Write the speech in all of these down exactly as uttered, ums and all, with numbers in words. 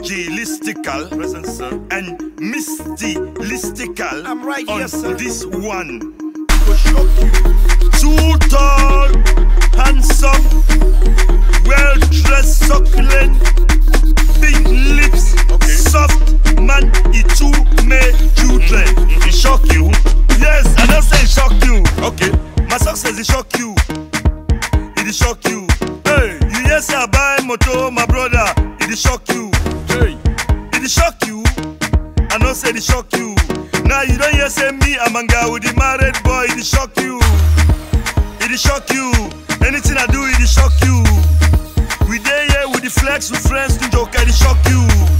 G-listical present, sir, and Misty-listical. I'm right here, sir. This one will shock you. Too tall, handsome, well-dressed, succulent, big lips, okay. Soft man, it too many children. Mm-hmm. It shock you. Yes, I don't say it shock you. Okay, my success it shock you. It shock you. Hey, you hear say I buy motor, my brother. It shock you. Hey, it shock you. I don't say it shock you. Now you don't hear say me I'm a guy with the married boy. It shock you. It shock you. Anything I do, it shock you. We there here with the flex with friends to joke. It shock you.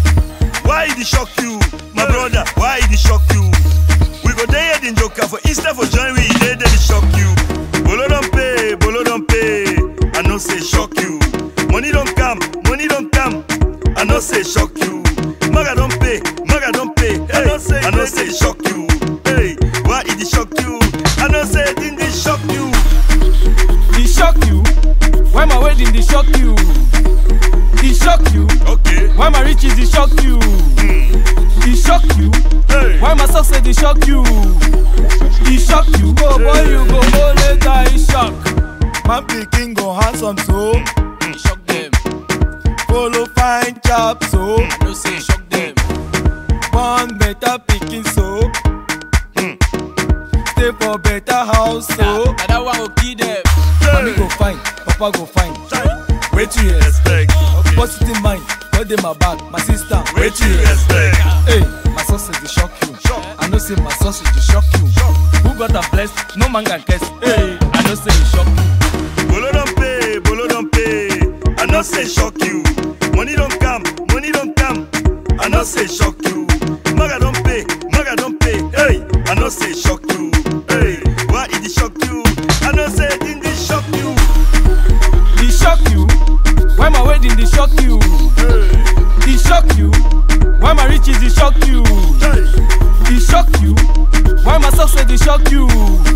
Why it shock you, my brother? Why it shock you? We go there in joker for instead for join we there it shock you. Bolo don't pay, bolo don't pay. I know say shock you. Money don't come, money don't come. I know say shock you. Maga don't pay, maga don't pay. Hey, I know say, I know say shock you. Hey, why it shock you? I know say it didn't shock you. It shock you. Why my wedding they shock you? It shock you. Okay. Why my riches they shock you? Mm. It shock you. Hey. Why my success they shock you? It shock you. Go boy Hey. you go go later it shock. Man pikin go handsome so It shock them. follow fine chap so I know say it shock them. born better pikin so Mm. stay for better house so Nah, nah, that one will kill them. mommy go fine, papa go fine. Wait till you expect. Okay. Positive mind, God dey my back, my sister. Wait till you expect. Hey, my success dey shock you. Shock. I know say my success dey shock you. Who got am blessed? No man can curse. Hey, I know say it shock you. Bolo don't pay, bolo don't pay. I know say shock you. Money don't come, money don't come. I know say shock you. Maga don't pay, maga don't pay. Hey, I know say shock you. Hey, why it shock you? I know say it didn't shock you. It shock you. Why my wedding they shock you? Hey, It shock you. Why my riches they shock you? hey, It shock you. Why my success they shock you?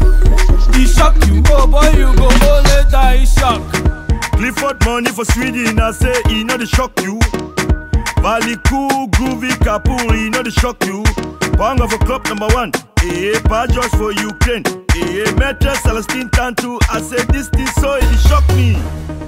It shock you. Oh boy you go go later it shock. Clifford money for Sweden. I say he know the shock you. Valley cool, groovy, Kapul, he know the shock you. Pong of a club number one. Eh, pa just for Ukraine. Eh, Metra Celestine Tantu. I say this thing so it shock me.